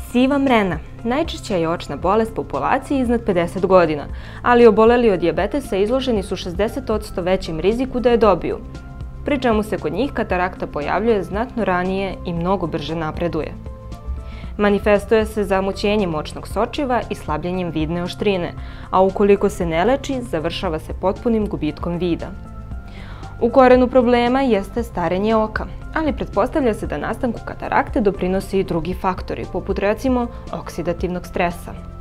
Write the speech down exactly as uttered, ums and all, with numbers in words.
Siva mrena najčešća je očna bolest populacije iznad pedeset godina, ali oboleli od dijabetesa izloženi su šezdeset posto većim riziku da je dobiju, pri čemu se kod njih katarakta pojavljuje znatno ranije i mnogo brže napreduje. Manifestuje se zamućenjem očnog sočiva i slabljenjem vidne oštrine, a ukoliko se ne leči, završava se potpunim gubitkom vida. U korenu problema jeste starenje oka, ali pretpostavlja se da nastanku katarakte doprinosi i drugi faktori, poput recimo oksidativnog stresa.